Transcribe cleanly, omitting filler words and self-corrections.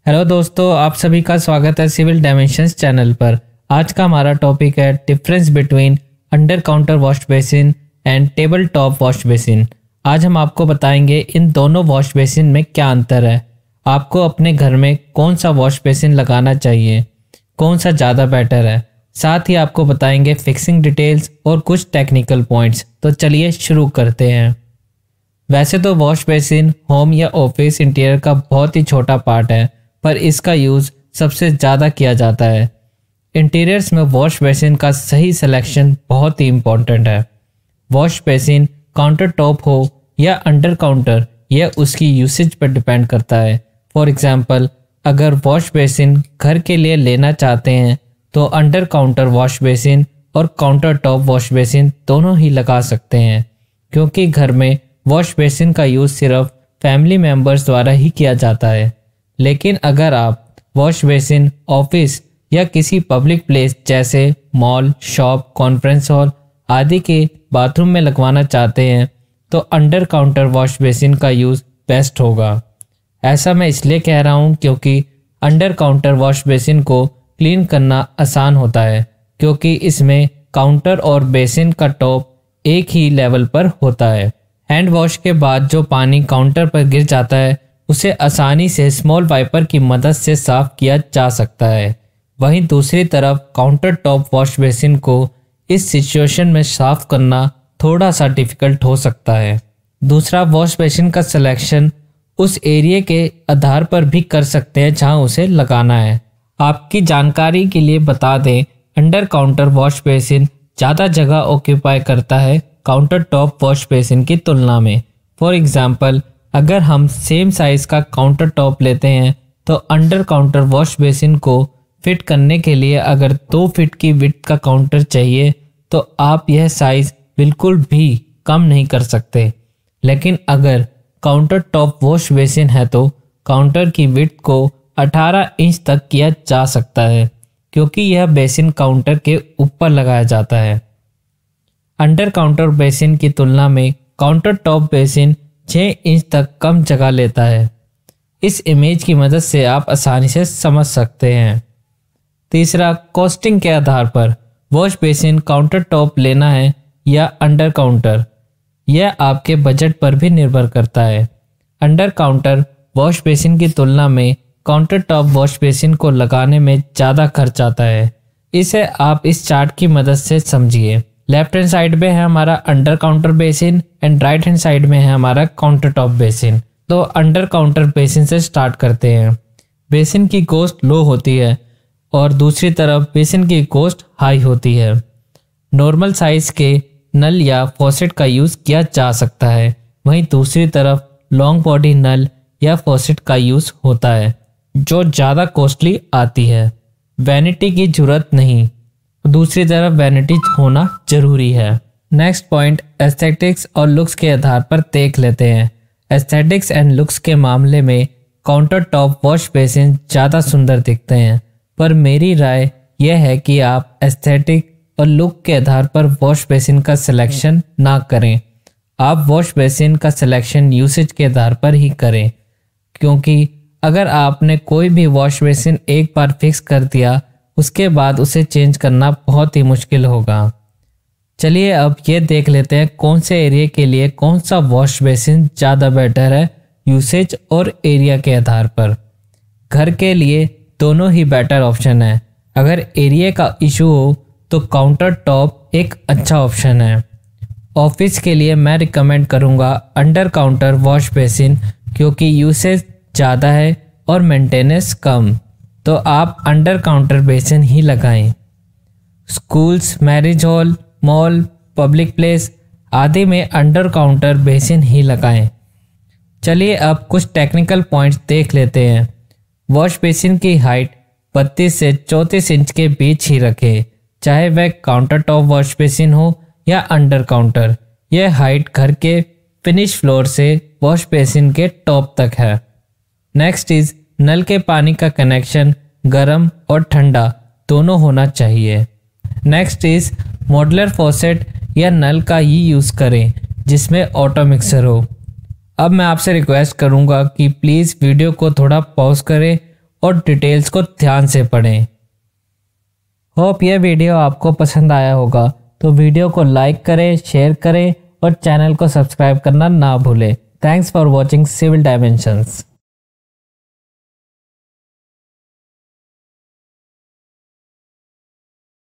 Hello दोस्तों, आप सभी का स्वागत है सिविल डायमेंशंस चैनल पर। आज का हमारा टॉपिक है difference between under counter wash basin and table top wash basin. आज हम आपको बताएंगे इन दोनों वॉश बेसिन में क्या अंतर है, आपको अपने घर में कौन सा वॉश बेसिन लगाना चाहिए, कौन सा ज़्यादा बेटर है। साथ ही आपको बताएंगे फिक्सिंग डिटेल्स और कुछ टेक्निकल पॉइंट्स। तो चलिए शुरू करते हैं। वैसे तो वॉश बेसिन होम या ऑफिस इंटीरियर का बहुत ही छोटा पार्ट है, पर इसका यूज़ सबसे ज़्यादा किया जाता है। इंटीरियर्स में वॉश बेसिन का सही सिलेक्शन बहुत ही इम्पोर्टेंट है। वॉश बेसिन काउंटर टॉप हो या अंडर काउंटर, यह उसकी यूसेज पर डिपेंड करता है। फॉर एग्जांपल, अगर वॉश बेसिन घर के लिए लेना चाहते हैं तो अंडर काउंटर वॉश बेसिन और काउंटर टॉप वॉश बेसिन दोनों ही लगा सकते हैं, क्योंकि घर में वॉश बेसिन का यूज़ सिर्फ फैमिली मेम्बर्स द्वारा ही किया जाता है। लेकिन अगर आप वॉश बेसिन ऑफिस या किसी पब्लिक प्लेस जैसे मॉल, शॉप, कॉन्फ्रेंस हॉल आदि के बाथरूम में लगवाना चाहते हैं तो अंडर काउंटर वॉश बेसिन का यूज़ बेस्ट होगा। ऐसा मैं इसलिए कह रहा हूँ क्योंकि अंडर काउंटर वॉश बेसिन को क्लीन करना आसान होता है, क्योंकि इसमें काउंटर और बेसिन का टॉप एक ही लेवल पर होता है। हैंड वॉश के बाद जो पानी काउंटर पर गिर जाता है उसे आसानी से स्मॉल वाइपर की मदद से साफ किया जा सकता है। वहीं दूसरी तरफ काउंटर टॉप वॉश बेसिन को इस सिचुएशन में साफ करना थोड़ा सा डिफिकल्ट हो सकता है। दूसरा, वॉश बेसिन का सिलेक्शन उस एरिया के आधार पर भी कर सकते हैं जहां उसे लगाना है। आपकी जानकारी के लिए बता दें, अंडर काउंटर वॉश बेसिन ज़्यादा जगह ऑक्यूपाई करता है काउंटर टॉप वॉश बेसिन की तुलना में। फॉर एग्जाम्पल, अगर हम सेम साइज़ का काउंटर टॉप लेते हैं तो अंडर काउंटर वॉश बेसिन को फिट करने के लिए अगर 2 फीट की विड्थ का काउंटर चाहिए तो आप यह साइज़ बिल्कुल भी कम नहीं कर सकते। लेकिन अगर काउंटर टॉप वॉश बेसिन है तो काउंटर की विड्थ को 18 इंच तक किया जा सकता है, क्योंकि यह बेसिन काउंटर के ऊपर लगाया जाता है। अंडर काउंटर बेसिन की तुलना में काउंटर टॉप बेसिन 6 इंच तक कम जगह लेता है। इस इमेज की मदद से आप आसानी से समझ सकते हैं। तीसरा, कॉस्टिंग के आधार पर वॉश बेसिन काउंटर टॉप लेना है या अंडर काउंटर, यह आपके बजट पर भी निर्भर करता है। अंडर काउंटर वॉश बेसिन की तुलना में काउंटर टॉप वॉश बेसिन को लगाने में ज़्यादा खर्च आता है। इसे आप इस चार्ट की मदद से समझिए। लेफ्ट हैंड साइड में है हमारा under counter basin and right hand side में है हमारा काउंटर टॉप बेसिन। तो अंडर काउंटर बेसिन से स्टार्ट करते हैं। बेसिन की कॉस्ट लो होती है और दूसरी तरफ बेसिन की कॉस्ट हाई होती है। नॉर्मल साइज के नल या फॉसेट का यूज़ किया जा सकता है, वहीं दूसरी तरफ लॉन्ग बॉडी नल या फॉसेट का यूज़ होता है जो ज़्यादा कॉस्टली आती है। वैनिटी की जरूरत नहीं, दूसरी तरफ वैनिटी होना जरूरी है। नेक्स्ट पॉइंट, एस्थेटिक्स और लुक्स के आधार पर देख लेते हैं। एस्थेटिक्स एंड लुक्स के मामले में काउंटर टॉप वॉश बेसिन ज़्यादा सुंदर दिखते हैं, पर मेरी राय यह है कि आप एस्थेटिक और लुक के आधार पर वॉश बेसिन का सिलेक्शन ना करें। आप वॉश बेसिन का सिलेक्शन यूसेज के आधार पर ही करें, क्योंकि अगर आपने कोई भी वॉश बेसिन एक बार फिक्स कर दिया उसके बाद उसे चेंज करना बहुत ही मुश्किल होगा। चलिए अब ये देख लेते हैं कौन से एरिया के लिए कौन सा वॉश बेसिन ज़्यादा बेटर है यूसेज और एरिया के आधार पर। घर के लिए दोनों ही बेटर ऑप्शन है। अगर एरिया का इशू हो तो काउंटर टॉप एक अच्छा ऑप्शन है। ऑफिस के लिए मैं रिकमेंड करूँगा अंडर काउंटर वॉश बेसिन, क्योंकि यूसेज ज़्यादा है और मेंटेनेंस कम, तो आप अंडर काउंटर बेसिन ही लगाएं। Schools, marriage hall, mall, public place आदि में अंडर काउंटर बेसिन ही लगाएं। चलिए अब कुछ टेक्निकल पॉइंट्स देख लेते हैं। वॉश बेसिन की हाइट 32 से 34 इंच के बीच ही रखें, चाहे वह काउंटर टॉप वॉश बेसिन हो या अंडर काउंटर। यह हाइट घर के फिनिश फ्लोर से वॉश बेसिन के टॉप तक है। नेक्स्ट इज, नल के पानी का कनेक्शन गर्म और ठंडा दोनों होना चाहिए। नेक्स्ट इज, मॉड्यूलर फॉसेट या नल का ही यूज़ करें जिसमें ऑटो मिक्सर हो। अब मैं आपसे रिक्वेस्ट करूंगा कि प्लीज़ वीडियो को थोड़ा पॉज करें और डिटेल्स को ध्यान से पढ़ें। होप यह वीडियो आपको पसंद आया होगा, तो वीडियो को लाइक करें, शेयर करें और चैनल को सब्सक्राइब करना ना भूलें। Thanks for watching civil dimensions.